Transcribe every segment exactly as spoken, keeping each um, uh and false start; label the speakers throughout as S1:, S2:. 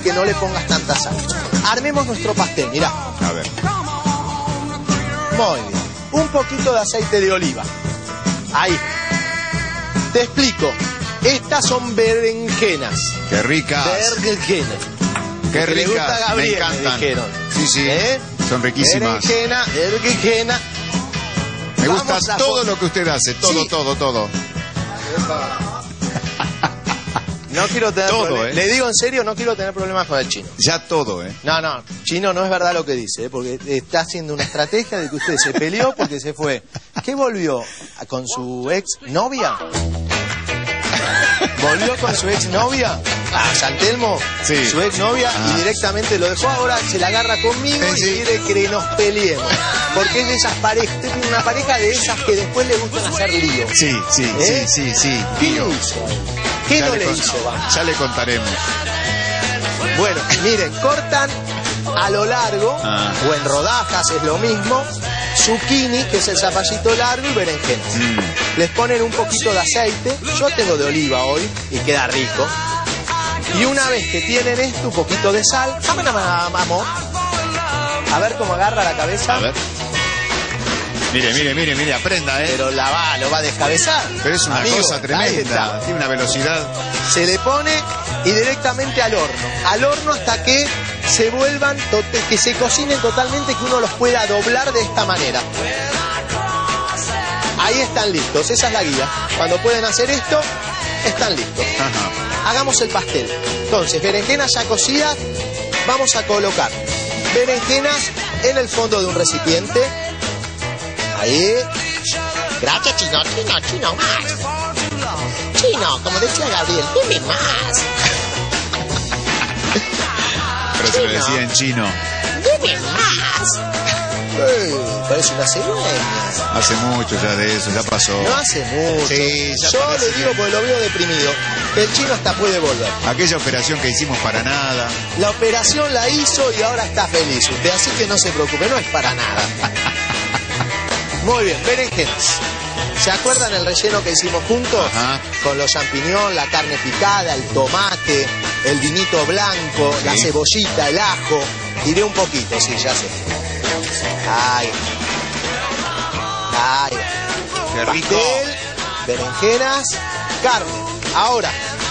S1: que no le pongas tanta sal. Armemos nuestro pastel, mirá.
S2: A ver.
S1: Muy bien. Un poquito de aceite de oliva. Ahí. Te explico. Estas son berenjenas.
S2: Qué ricas.
S1: Berenjenas.
S2: Qué
S1: Que le gusta a
S2: ricas.
S1: Gabriel,
S2: Me encantan.
S1: me dijeron.
S2: Sí, sí.
S1: ¿Eh?
S2: Son riquísimas.
S1: Berenjena, berenjena.
S2: Me gusta
S1: Vamos a
S2: todo
S1: pon-
S2: lo que usted hace. Todo,
S1: Sí.
S2: todo, todo.
S1: No quiero tener
S2: Todo,
S1: problemas.
S2: ¿eh?
S1: Le digo en serio, no quiero tener problemas con el chino.
S2: Ya todo, ¿eh?
S1: No, no, chino no es verdad lo que dice, ¿eh? Porque está haciendo una estrategia de que usted se peleó porque se fue. ¿Qué volvió? ¿Con su ex novia? ¿Volvió con su ex novia? A San Telmo,
S2: Sí.
S1: su ex novia,
S2: Ajá.
S1: y directamente lo dejó. Ahora se la agarra conmigo
S2: Sí,
S1: y
S2: sí.
S1: quiere que nos peleemos. Porque es de esas parejas, usted tiene una pareja de esas que después le gustan hacer lío.
S2: Sí, sí,
S1: ¿Eh?
S2: sí, sí, sí.
S1: ¿Qué
S2: Tío.
S1: le hizo? ¿Qué
S2: Ya
S1: no le
S2: con-
S1: hizo? Va?
S2: Ya le contaremos.
S1: Bueno, miren, cortan a lo largo,
S2: Ah.
S1: o en rodajas, es lo mismo, zucchini, que es el zapallito largo, y berenjenas.
S2: Mm.
S1: Les ponen un poquito de aceite, yo tengo de oliva hoy, y queda rico. Y una vez que tienen esto, un poquito de sal, vamos, a ver cómo agarra la cabeza.
S2: A ver. Mire, mire, mire, mire, aprenda, ¿eh?
S1: Pero la va, lo va a descabezar.
S2: Pero es una
S1: Amigo,
S2: cosa
S1: ahí
S2: tremenda.
S1: está.
S2: Tiene una velocidad.
S1: Se le pone y directamente al horno. Al horno hasta que se vuelvan, to- que se cocinen totalmente, que uno los pueda doblar de esta manera. Ahí están listos, esa es la guía. Cuando pueden hacer esto, están listos.
S2: Ajá.
S1: Hagamos el pastel. Entonces, berenjenas ya cocidas, vamos a colocar berenjenas en el fondo de un recipiente. Ahí. Gracias, chino, chino, chino, más. Chino, como decía Gabriel, dime más.
S2: Pero se lo
S1: Chino.
S2: decía en chino.
S1: Dime más. Ey, parece una cigüeña.
S2: Hace mucho ya de eso, ya pasó.
S1: No hace mucho.
S2: Sí, ya
S1: Yo
S2: parece
S1: le digo
S2: que-
S1: porque lo veo deprimido. Que el chino hasta puede volver.
S2: Aquella operación que hicimos para nada.
S1: La operación la hizo y ahora está feliz usted, así que no se preocupe, no es para nada. Muy bien, berenjenas. ¿Se acuerdan el relleno que hicimos juntos?
S2: Ajá.
S1: Con los champiñones, la carne picada, el tomate, el vinito blanco,
S2: Sí.
S1: la cebollita, el ajo. Tiré un poquito, sí, ya sé. Ay. Ay.
S2: Qué rico.
S1: Pastel, berenjenas, carne. Ahora.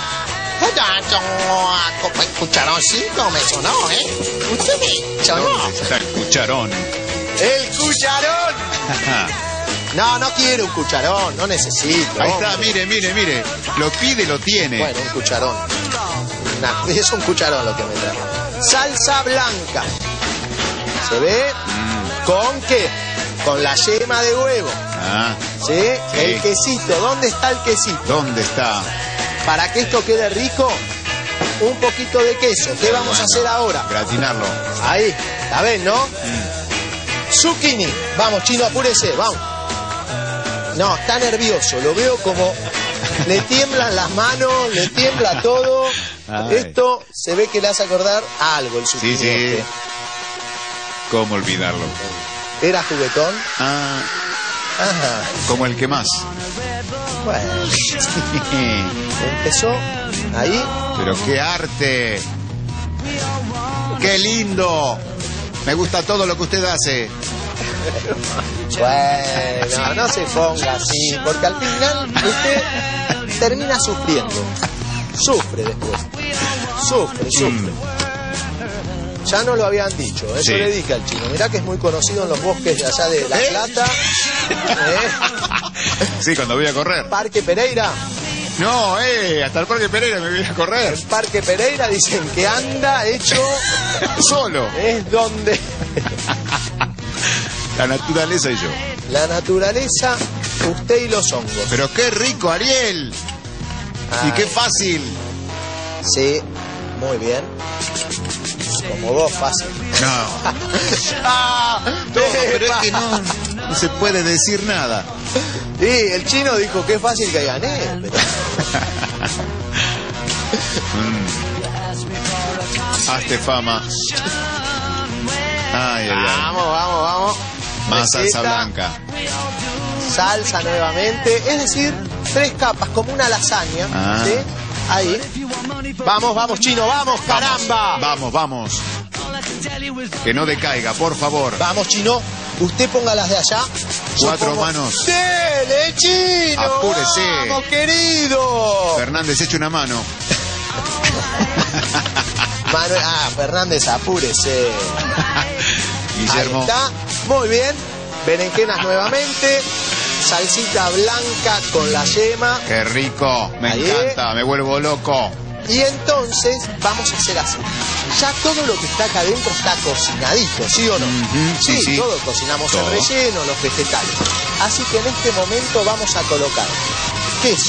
S1: Cucharoncito me sonó, ¿eh? Usted me sonó.
S2: ¿Dónde está el cucharón?
S1: ¡El cucharón! No, no quiero un cucharón, no necesito.
S2: Ahí está,
S1: hombre.
S2: mire, mire, mire. Lo pide, lo tiene.
S1: Bueno, un cucharón. Nah, es un cucharón lo que me trae. Salsa blanca. ¿Se ve?
S2: Mm.
S1: ¿Con qué? Con la yema de huevo.
S2: Ah,
S1: ¿Sí?
S2: Sí.
S1: El quesito. ¿Dónde está el quesito?
S2: ¿dónde está?
S1: Para que esto quede rico, un poquito de queso. ¿Qué vamos a
S2: Bueno,
S1: hacer ahora?
S2: Gratinarlo.
S1: Ahí, ¿la ven, no? Zucchini. Vamos, chino, apúrese, vamos. No, está nervioso. Lo veo como le tiemblan las manos, le tiembla todo.
S2: Ay.
S1: Esto se ve que le hace acordar a algo el zucchini.
S2: Sí, sí.
S1: este.
S2: ¿Cómo olvidarlo?
S1: Era juguetón.
S2: Ah,
S1: Ajá.
S2: como el que más.
S1: Bueno, empezó ahí.
S2: Pero qué arte. Qué lindo. Me gusta todo lo que usted hace.
S1: Bueno, no se ponga así, porque al final usted termina sufriendo. Sufre después. Sufre, sufre. Ya no lo habían dicho, eso
S2: Sí.
S1: le dije al chino. Mirá que es muy conocido en los bosques de allá de La
S2: ¿Eh?
S1: Plata. ¿Eh?
S2: Sí, cuando voy a correr.
S1: Parque Pereira.
S2: No, eh, hasta el Parque Pereira me voy a correr.
S1: En Parque Pereira dicen que anda hecho.
S2: Solo.
S1: Es donde
S2: La naturaleza y yo.
S1: la naturaleza, usted y los hongos.
S2: Pero qué rico, Ariel. Y
S1: Ay.
S2: qué fácil.
S1: Sí, muy bien. Como vos, fácil.
S2: No.
S1: ¡Ah!
S2: Todo, pero es que no, no se puede decir nada.
S1: Sí, el chino dijo que es fácil que gané. Pero...
S2: Mm. Hazte fama. Ay, ay, ay.
S1: Vamos, vamos, vamos.
S2: Más salsa
S1: Receta,
S2: blanca.
S1: Salsa nuevamente. Es decir, tres capas, como una lasaña.
S2: Ah.
S1: ¿Sí? Ahí. Vamos, vamos, Chino, vamos, caramba.
S2: Vamos, vamos. Que no decaiga, por favor.
S1: Vamos, Chino. Usted ponga las de allá.
S2: Cuatro
S1: pongo...
S2: manos.
S1: ¡Dele, Chino!
S2: Apúrese.
S1: ¡Vamos, querido!
S2: Fernández, eche una mano.
S1: Manuel... Ah, Fernández, apúrese.
S2: Guillermo.
S1: Ahí está. Muy bien. Berenjenas nuevamente. Salsita blanca con la yema.
S2: Qué rico. Me
S1: Ahí.
S2: encanta. Me vuelvo loco.
S1: Y entonces vamos a hacer así. Ya todo lo que está acá adentro está cocinadito, ¿sí o no?
S2: Uh-huh, sí,
S1: sí,
S2: sí.
S1: todo cocinamos
S2: Todo.
S1: el relleno, los vegetales. Así que en este momento vamos a colocar queso,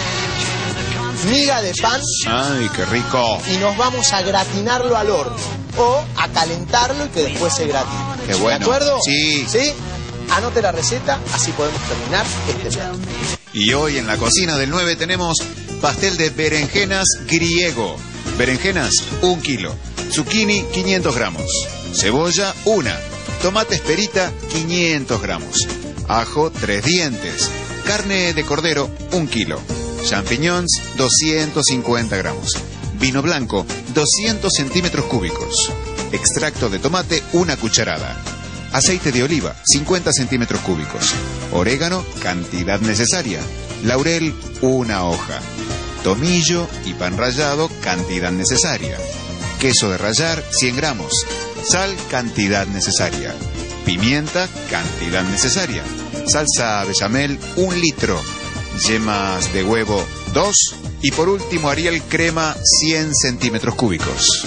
S1: miga de pan
S2: Ay, qué rico.
S1: y nos vamos a gratinarlo al horno. O a calentarlo y que después se gratine.
S2: Qué bueno.
S1: ¿De acuerdo?
S2: Sí.
S1: ¿Sí? Anote la receta, así podemos terminar este plato.
S2: Y hoy en la cocina del nueve tenemos pastel de berenjenas griego. Berenjenas, un kilo. Zucchini, quinientos gramos. Cebolla, una. Tomate esperita, quinientos gramos. Ajo, tres dientes. Carne de cordero, un kilo. Champiñones, doscientos cincuenta gramos. Vino blanco, doscientos centímetros cúbicos. Extracto de tomate, una cucharada. Aceite de oliva, cincuenta centímetros cúbicos. Orégano, cantidad necesaria. Laurel, una hoja. Tomillo y pan rallado, cantidad necesaria. Queso de rallar, cien gramos. Sal, cantidad necesaria. Pimienta, cantidad necesaria. Salsa bechamel, un litro. Yemas de huevo, dos. Y por último, Ariel crema, cien centímetros cúbicos.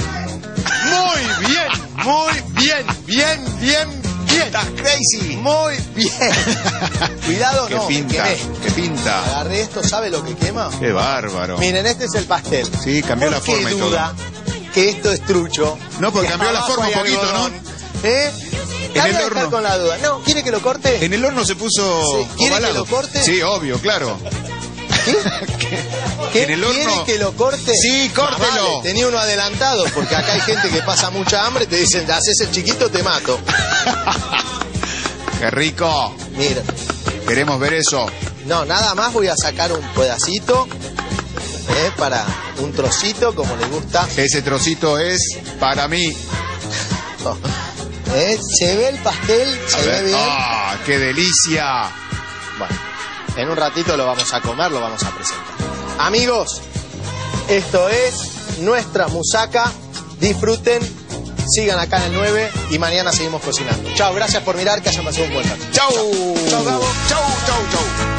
S1: Muy bien, muy bien, bien, bien, bien.
S2: ¡Estás crazy!
S1: Muy bien. Cuidado,
S2: ¿Qué
S1: no, me
S2: pinta?
S1: quemé.
S2: ¿Qué pinta?
S1: Agarré esto, ¿sabe lo que quema?
S2: ¡Qué bárbaro!
S1: Miren, este es el pastel.
S2: Sí, cambió
S1: ¿Por
S2: la forma
S1: qué
S2: y todo.
S1: duda que esto es trucho?
S2: No, porque
S1: Que
S2: cambió la
S1: abajo
S2: forma un
S1: hay
S2: poquito,
S1: algodón.
S2: ¿no?
S1: ¿Eh?
S2: En el
S1: Tarda de estar
S2: horno.
S1: con la duda. No, ¿quiere que lo corte?
S2: En el horno se puso
S1: Sí, ¿quiere
S2: ovalado.
S1: que lo corte?
S2: Sí, obvio, claro.
S1: ¿Qué? ¿Qué?
S2: En el horno.
S1: ¿Quiere que lo corte?
S2: Sí, córtelo.
S1: Ah, vale, tenía uno adelantado, porque acá hay gente que pasa mucha hambre, te dicen, haces el chiquito, te mato.
S2: ¡Qué rico!
S1: Mira,
S2: Queremos ver eso.
S1: no, nada más voy a sacar un pedacito, ¿eh? Para un trocito, como le gusta.
S2: Ese trocito es para mí.
S1: ¿Eh? ¿Se ve el pastel?
S2: A
S1: ¿Se ve
S2: ver.
S1: bien?
S2: ¡Ah, qué delicia!
S1: Bueno, en un ratito lo vamos a comer, lo vamos a presentar. Amigos, esto es nuestra musaca. Disfruten, sigan acá en el nueve y mañana seguimos cocinando. Chao, gracias por mirar, que hayan pasado un buen rato.
S2: ¡Chau!
S1: Chau, Gabo.
S2: ¡Chau, chau, chau!